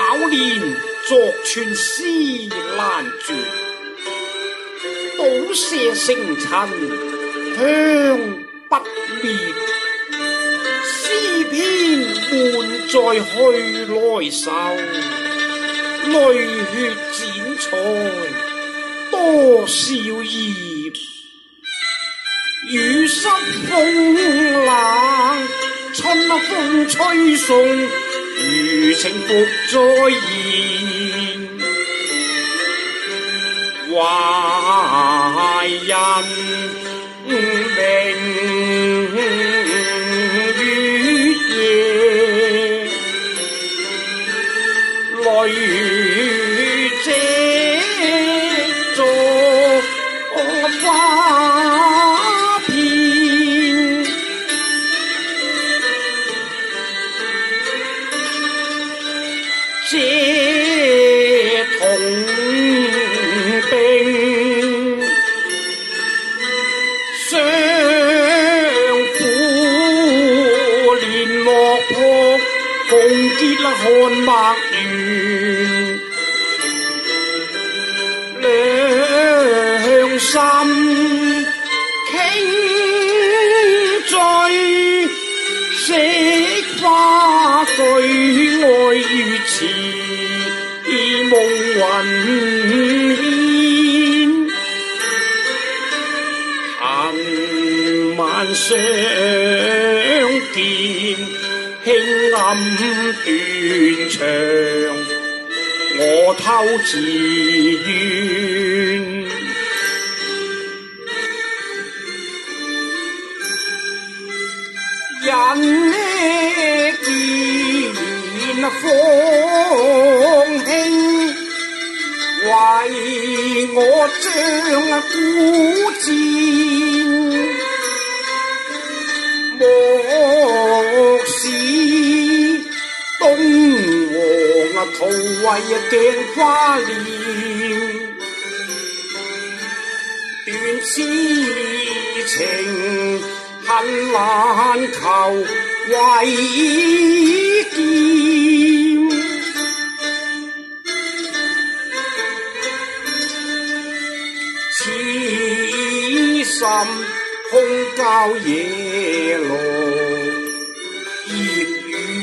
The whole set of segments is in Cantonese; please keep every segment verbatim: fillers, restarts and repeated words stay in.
宝莲作穿丝难绝，倒瀉星尘香不灭。诗篇满载去来愁，泪血剪裁多少頁。雨濕風冷，春風吹送，餘情復再現。懷人明月夜，淚遮咗花片，這同病相苦連落魄，共結看墨緣。兩心傾醉，惜花居愛月遲，夢魂牽。恨晚相見，輕暗斷腸，我偷自怨。人見芳馨，為我將孤箭，莫使東皇圖為鏡花臉，斷痴情恨難求為劍，此心空交野路葉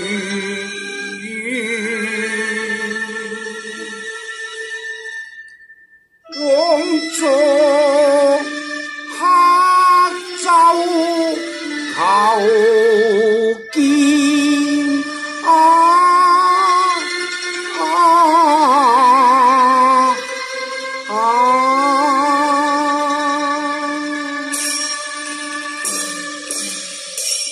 雨，枉作黑晝求見啊啊啊！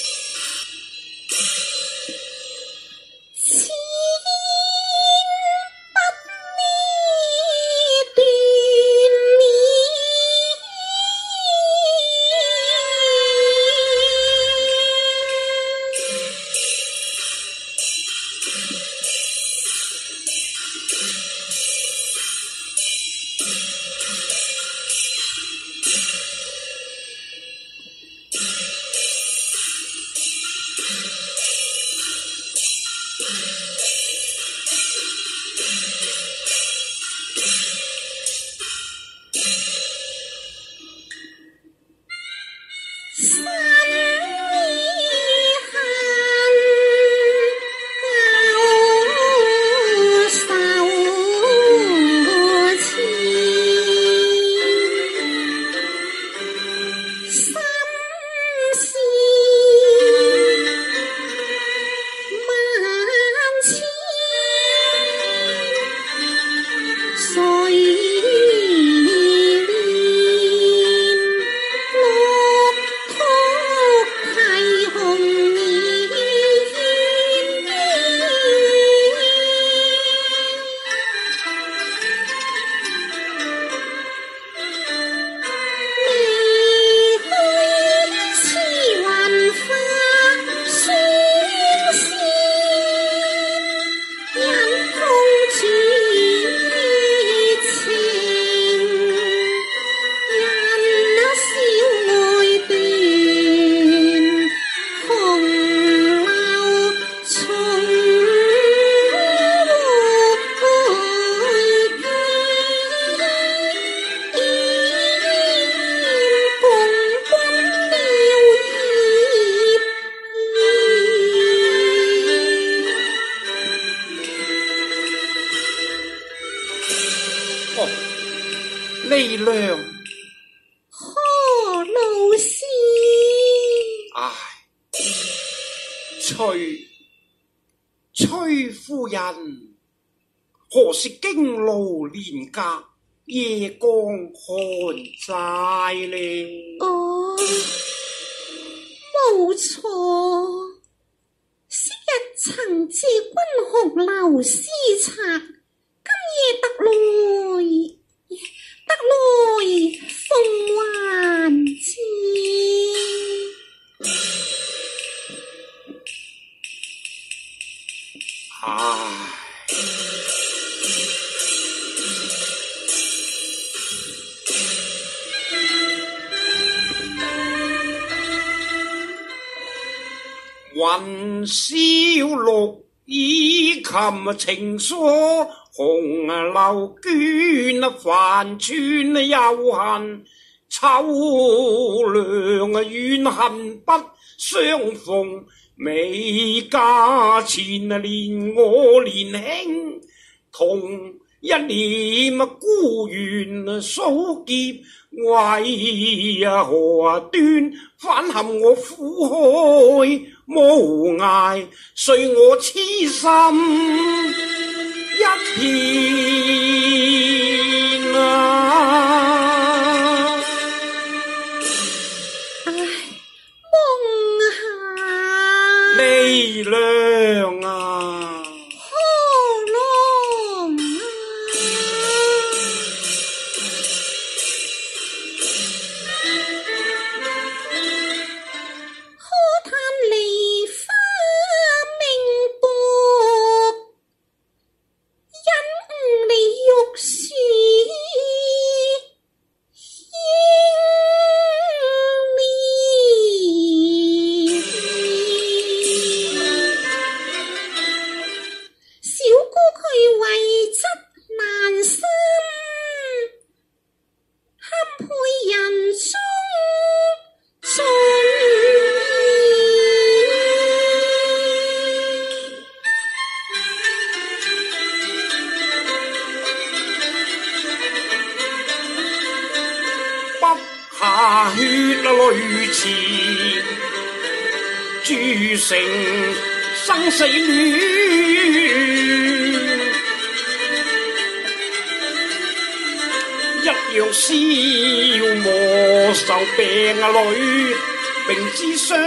李娘。 何老师？ 唉，崔崔夫人，何時經勞年家，夜光看齋呢？ 哦，冇錯。昔日曾借君紅樓詩冊，今夜特來特來奉還之。 唉，雲霄綠衣琴情疏，紅樓絹帆穿又恨，秋涼怨恨不相逢。未嫁前年我年輕，同一念孤懸數劫，為何端反陷我苦海無涯，遂我痴心一片啊！ 唉，夢下李娘啊， 何郎啊，可嘆梨花明薄，因誤離玉樹下血淚池，鑄成生死戀。一樣消磨愁病裏，並知相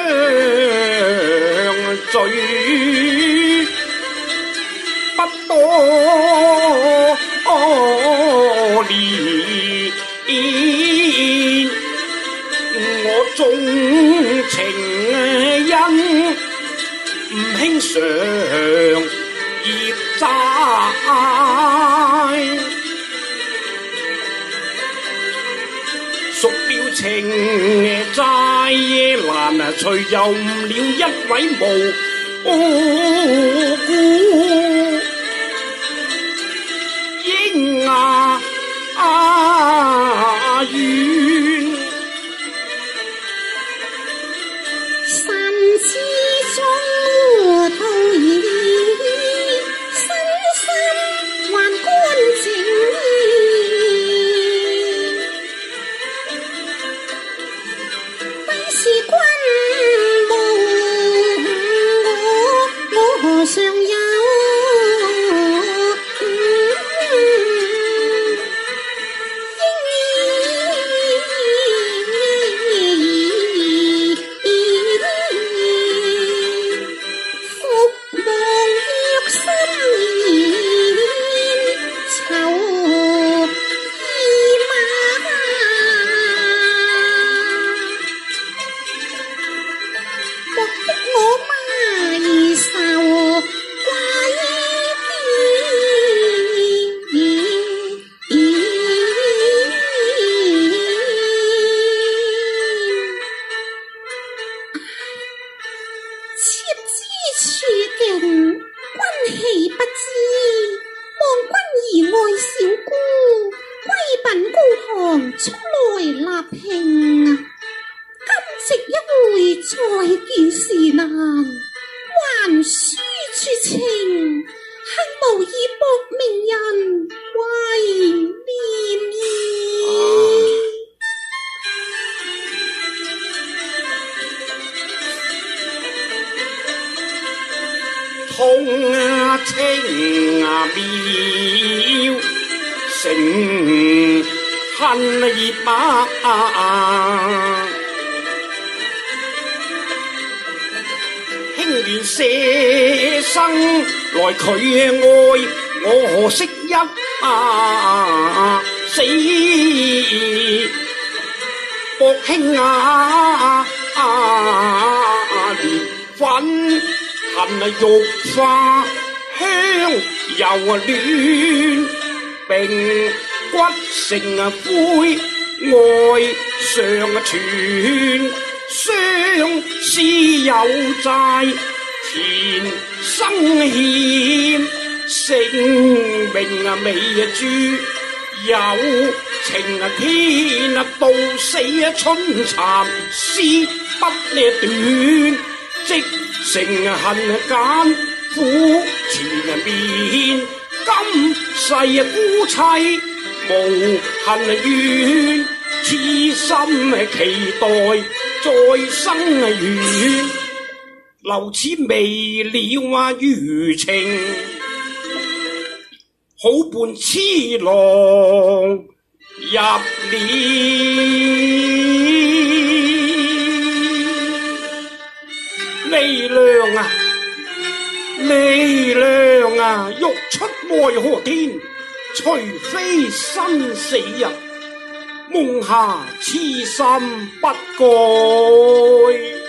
聚不多年。我縱情因唔輕償業債，贖了情債難除，又誤了一位無辜嬰兒啊怨。 山之中徒兒，身心還乾淨。不是君無我，我何嘗有？出來立聘啊！今夕一會再見時難，還書絕情，幸無以博明人懷念意。 痛情妙，成恨熱馬。輕緣捨生來拒愛，我何惜一啊死薄兄啊啊蓮粉恨玉花香又暖，並骨成灰愛上傳，相思有債前生欠，性命啊未住，有情啊天啊到死啊春殘絲不短，即成恨艱苦纏綿，今世啊孤妻無恨怨，痴心期待再生緣，留此未了啊餘情，好伴痴郎入殮。離娘啊，離娘啊，欲出愛河天，除非生死人，夢下痴心不改。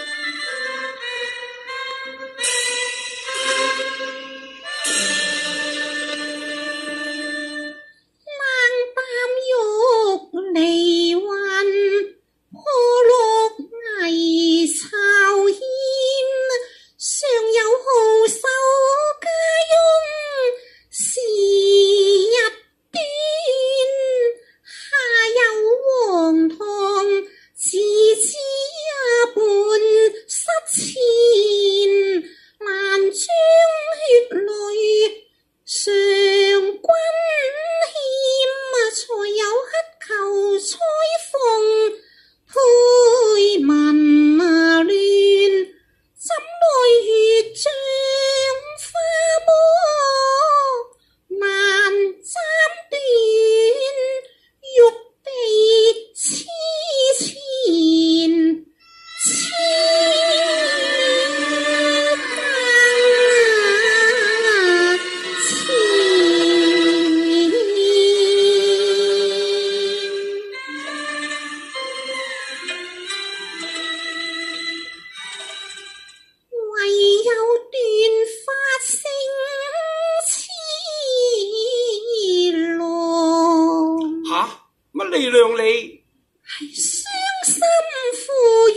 離娘你係傷心付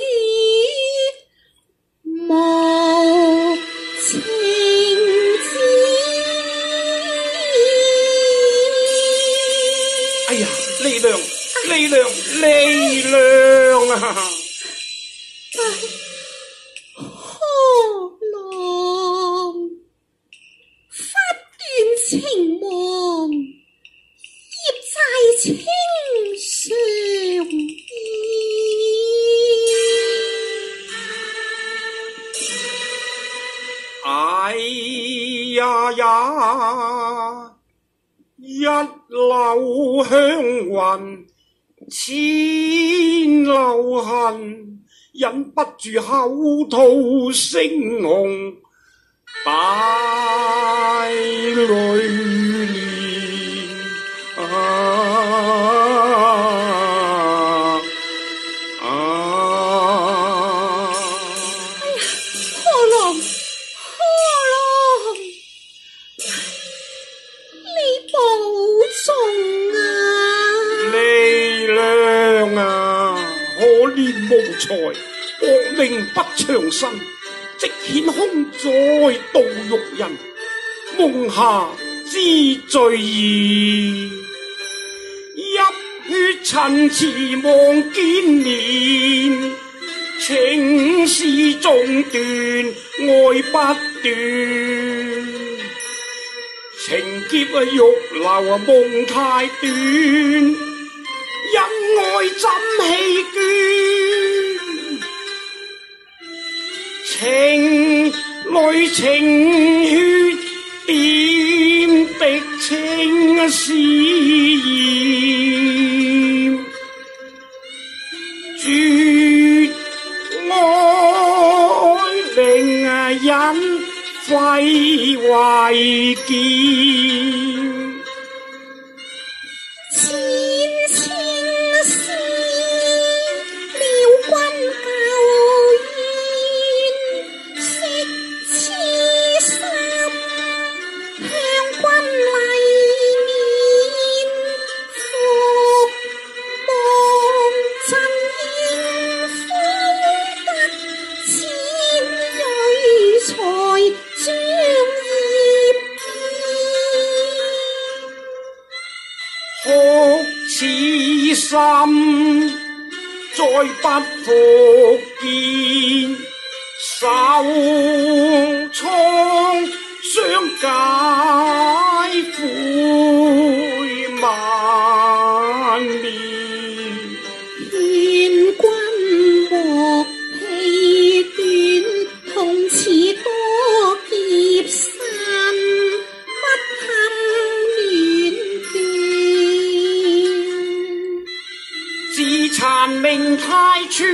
與無情字。 哎呀，離娘，離娘，離娘啊！ 何郎髮斷情亡，業債清償意。 哎呀呀，一縷香雲千縷恨，忍不住口吐猩紅帶淚漣啊啊！ 何郎，何郎，你保重啊！ 離娘啊，可憐無才，惡命不長身，即顯凶在度獄人，夢下之罪兒，泣血陳詞望見面，情絲中斷愛不斷，情劫啊欲留啊夢太短，因愛怎棄捐，情淚情血點滴情絲染，絕愛令人揮慧劍。心再不復見，受創傷解悔萬年。 願君莫氣短，痛似多劫身，不堪戀斷。 自殘明太寸，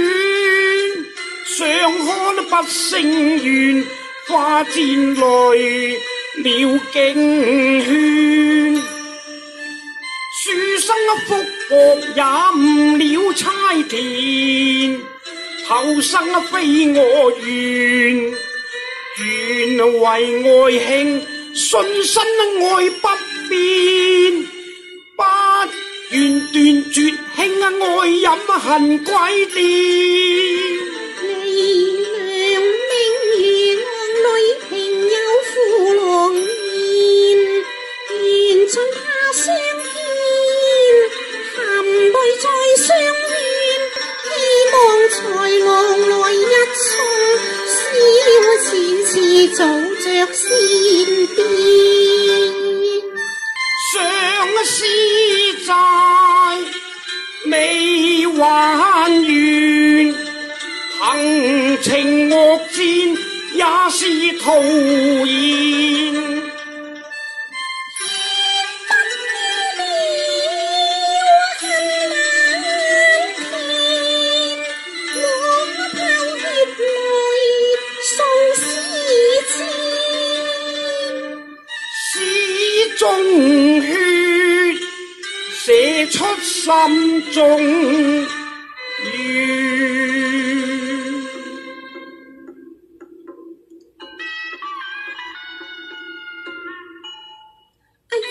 上看不勝緣，花濺淚了經圈。書生福薄也誤了差田，後生非我願，願為愛卿信身愛不變，不願斷絕兄愛飲恨鬼癲。 離娘明月浪裏平有負郎言，願盡他相見，含淚再相怨，希望才郎來一衝，小前事早着先變。 上是在未還完，行情惡戰也是徒然。中血射出心中怨。 哎呀，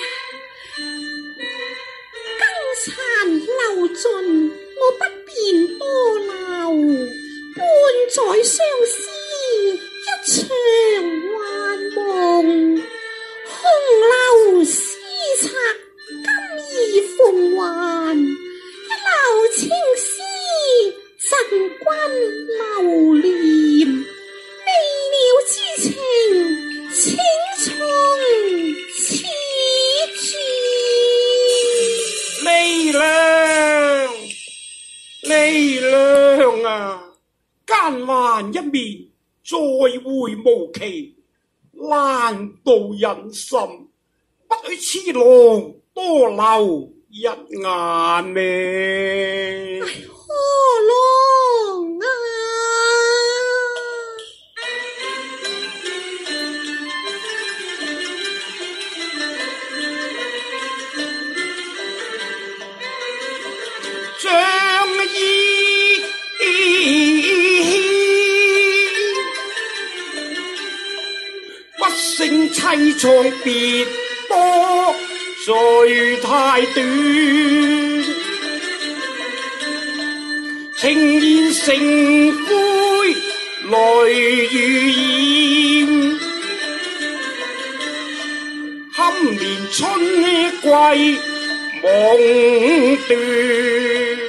更殘流盡，我不便多留，半載相思，一場幻夢。紅樓詩冊今已奉還，一縷青絲贈君留念，未了之情請從此斷。 離娘，離娘啊，艱難一面，再會無期。難渡人心，不許痴郎多留一眼呢。 哎，何郎啊！ 仗義勝凄愴別多罪太短，情現成灰淚如煙，堪憐春季夢斷。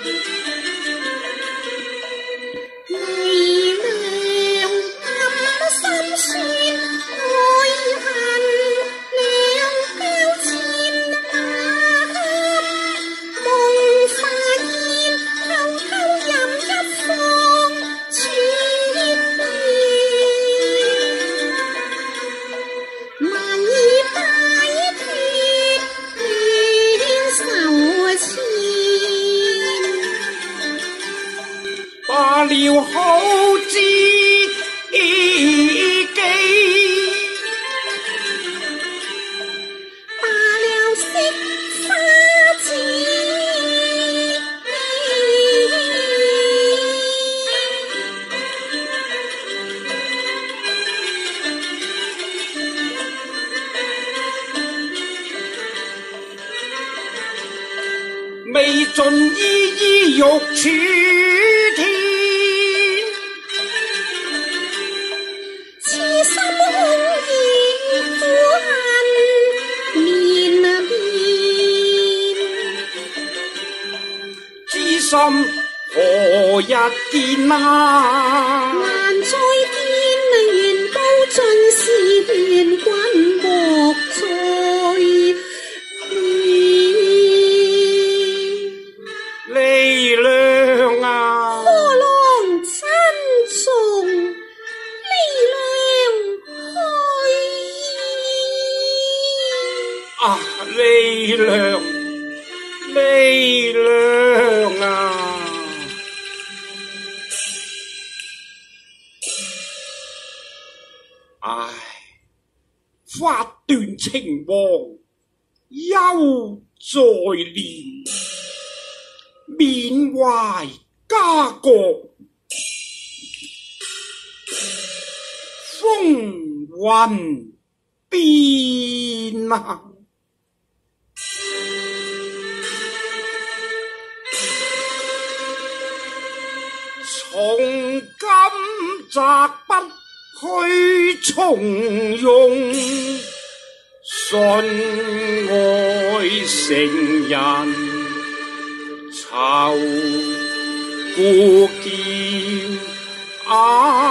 尽依依欲處天。 痴心空意苦恨綿綿， 知心何日見啊？ 難再見，願報盡是願君莫再離娘啊！ 何郎珍重離娘去。 啊，離娘，離娘啊！唉，花斷情亡猶在念，緬懷家國風雲變啊！從今擇不去從容，信愛成人，愁故嬌。啊